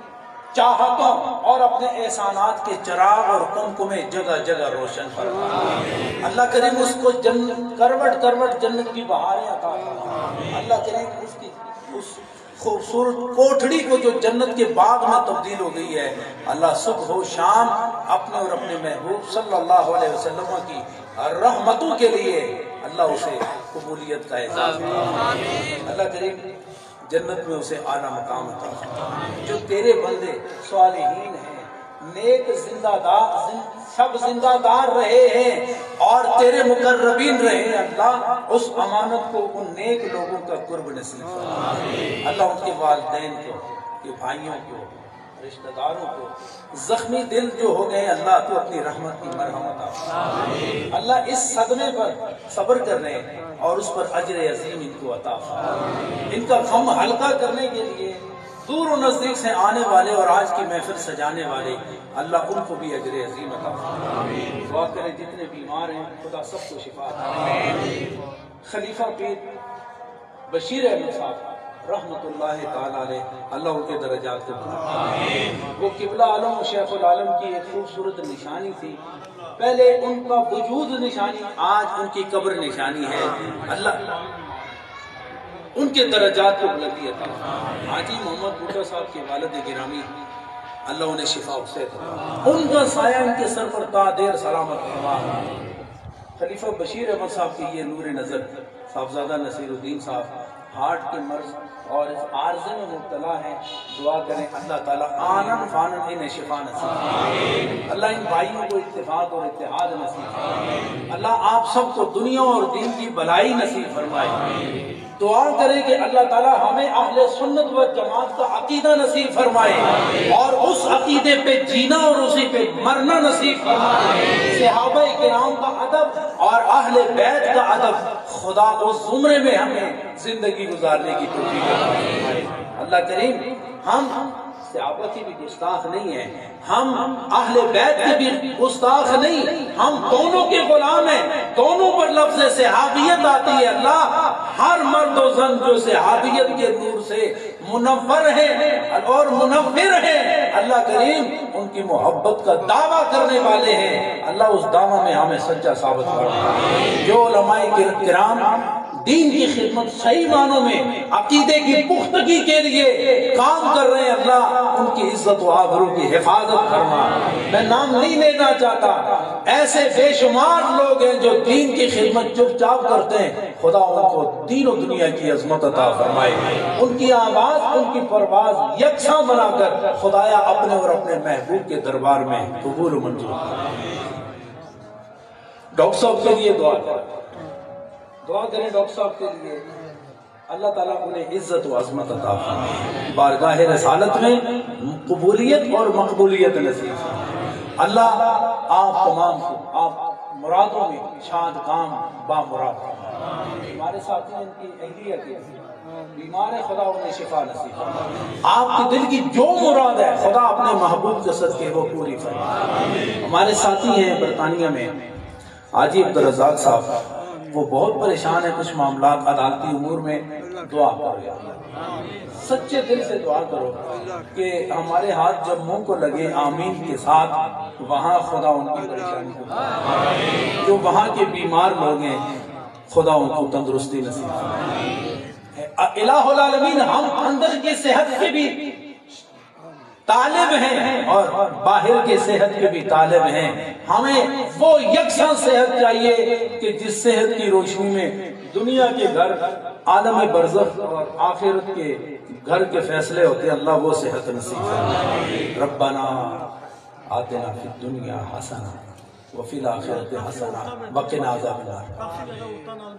چاہتوں اور اپنے احسانات کے چراغ اور کمکمے جگہ جگہ روشن فرما۔ اللہ کریم اس کو کروٹ کروٹ جنت کی بہاریں عطا فرما۔ اللہ کریم اس کی اس خوبصورت کوٹھڑی کو جو جنت کے باغ میں تبدیل ہو گئی ہے، اللہ صبح و شام اپنے اور اپنے محبوب صلی اللہ علیہ وسلم کی رحمتوں کے لیے اللہ اسے قبولیت کا اعزاز فرما۔ اللہ کریم جنت میں اسے اعلیٰ مقام عطا فرما۔ جو تیرے بندے صالحین ہیں، نیک زندہ دار، سب زندہ دار رہے ہیں اور تیرے مقربین رہے ہیں، اللہ اس امانت کو ان نیک لوگوں کا قرب نصیب فرما۔ اللہ ان کے والدین کو، کے بھائیوں کو، رشتہ داروں کو، زخمی دل جو ہو گئے اللہ تو اپنی رحمت کی مرہم عطا فرما۔ اللہ اس صدمے پر صبر کر رہے ہیں اور اس پر اجر عظیم ان کو عطا فرما۔ ان کا غم ہلکا کرنے کے لیے دور و نزدیک سے آنے والے اور آج کی محفل سجانے والے اللہ ان کو بھی اجر عظیم عطا فرما۔ دعا کریں جتنے بیمار ہیں خدا سب کو شفا عطا فرما۔ خلیفہ پیر بشیر احمد صاحب رحمت اللہ تعالی علیہ، اللہ ان کے درجات کو بلند۔ وہ قبلہ عالم و شیخ العالم کی ایک خوبصورت نشانی تھی، پہلے ان کا وجود نشانی، آج ان کی قبر نشانی ہے۔ اللہ ان کے درجات کو بلندی عطا فرما۔ حاجی محمد بھٹو صاحب کے والد گرامی اللہ انہیں شفا عطا فرما، ان کا سایہ ان کے سر پر تا دیر سلامت فرما۔ خلیفہ بشیر احمد صاحب کی یہ نور نظر، صاحبزادہ نصیر الدین صاحب ہارٹ کے مرض اور اس عارضے میں مبتلا ہے، دعا کریں اللہ تعالیٰ آنن فانن انہیں شفا نصیب فرمائے، اللہ ان بھائیوں کو اتفاق اور اتحاد نصیب فرمائے، اللہ آپ سب کو دنیا اور دین کی بھلائی نصیب فرمائے۔ دعا کریں کہ اللہ تعالیٰ ہمیں اہل سنت و جماعت کا عقیدہ نصیب فرمائے اور اس عقیدے پہ جینا اور اسی پہ مرنا نصیب فرمائے۔ صحابہ کرام کا ادب اور اہل بیت کا ادب خدا اس زمرے میں ہمیں زندگی گزارنے کی توفیق عطا فرمائے۔ اللہ کریم ہم صحابہ کی بھی گستاخ نہیں ہیں، ہم اہل بیت کے بھی گستاخ نہیں، ہم دونوں کے غلام ہیں، دونوں پر لفظ صحابیت آتی ہے۔ اللہ ہر مرد و زن جو صحابیت کے نور سے منور ہے اور منور ہے، اللہ کریم ان کی محبت کا دعویٰ کرنے والے ہیں، اللہ اس دعویٰ میں ہمیں سچا ثابت فرما۔ جو علماء کرام دین کی خدمت صحیح معنوں میں عقیدے کی پختگی کے لیے کام کر رہے ہیں، اللہ ان کی عزت و آبرو کی حفاظت فرما۔ میں نام نہیں لینا چاہتا، ایسے بے شمار لوگ ہیں جو دین کی خدمت چپ چاپ کرتے ہیں، خدا ان کو دین و دنیا کی عظمت عطا فرمائے، ان کی آواز ان کی پرواز یکساں بنا کر خدایا اپنے اور اپنے محبوب کے دربار میں قبول و منظور۔ ڈاکٹر صاحب کے لیے دعا کریں ڈاکٹر صاحب کے لیے، اللہ تعالیٰ انہیں عزت و عظمت عطا فرمائے، بارگاہ رسالت میں قبولیت اور مقبولیت نصیب فرمائے۔ اللہ آپ تمام کو آپ مرادوں میں شاد کام با مراد فرمائے۔ ہمارے ساتھی ان کی اہلیت بیمار ہے، خدا انہیں شفا نصیب فرمائے، آپ کے دل کی جو مراد ہے خدا اپنے محبوب کے صدقے وہ پوری فرمائے۔ ہمارے ساتھی ہیں برطانیہ میں حاجی عبدالرزاق صاحب، وہ بہت پریشان ہے کچھ معاملات عدالتی امور میں، دعا کرو، سچے دل سے دعا کرو کہ ہمارے ہاتھ جب منہ کو لگے آمین کے ساتھ وہاں خدا ان کی پریشانی کو، جو وہاں کے بیمار لوگ ہیں خدا ان کو تندرستی نصیب فرمائے۔ الہ العالمین ہم اندر کی صحت کے بھی طالب ہیں اور باہر کے صحت کے بھی طالب ہیں، ہمیں وہ یکساں صحت چاہیے کہ جس صحت کی روشنی میں دنیا کے گھر، عالم برزخ اور آخرت کے گھر کے فیصلے ہوتے ہیں، اللہ وہ صحت نصیب فرمائے۔ ربنا آتنا فی الدنیا حسنہ وفی الآخرۃ حسنہ وقنا عذاب النار۔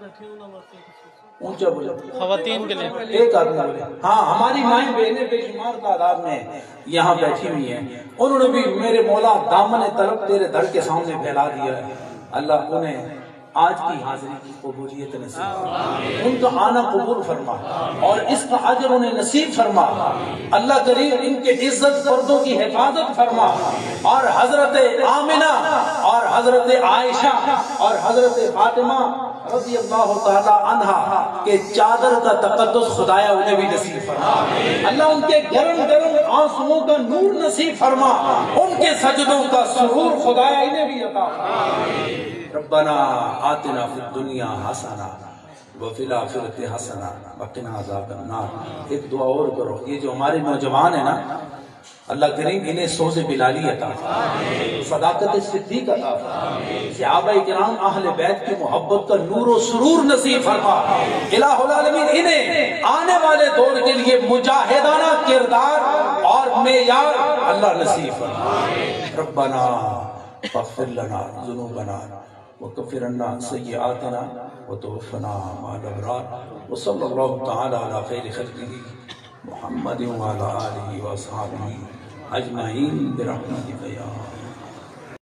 اونچا بولو خواتین کے لیے ایک آدمی بولے، ہاں ہماری مائیں بہنیں بے شمار تعداد میں یہاں بیٹھی ہوئی ہیں، انہوں نے بھی میرے مولا دامن طلب تیرے در کے سامنے پھیلا دیا ہے، اللہ انہیں آج کی حاضری کی قبولیت نصیب فرما، ان کا آنا قبول فرما اور اس کا اجر انہیں نصیب فرما۔ اللہ کریم ان کے عزت پردوں کی حفاظت فرما اور حضرت آمنہ اور حضرت عائشہ اور حضرت فاطمہ رضی اللہ تعالی عنہا کے چادر کا تقدس خدایا انہیں بھی نصیب فرما، اللہ ان کے گرم گرم آنسوؤں کا نور نصیب فرما، ان کے سجدوں کا سرور خدایا انہیں بھی عطا فرما۔ ربنا آتنا فی الدنیا حسنہ وفی الآخرۃ حسنہ وقنا عذاب النار۔ ایک دعا اور کرو، یہ جو ہمارے نوجوان ہیں نا اللہ کریم انہیں سوز بلالی عطا فرما، صداقت صدیق عطا فرما، صحابہ کرام اہل بیت کی محبت کا نور و سرور نصیب فرما۔ الہ العالمین انہیں آنے والے دور کے لیے مجاہدانہ کردار اور معیار اللہ نصیب فرما۔ ربنا فاغفر لنا ذنوبنا وکفر عنا سیئاتنا وتوفنا مع الابرار وصلی اللہ تعالی علی خیر خلقہ محمد وعلی آلہ واصحابہ اجمعین برحمتک یا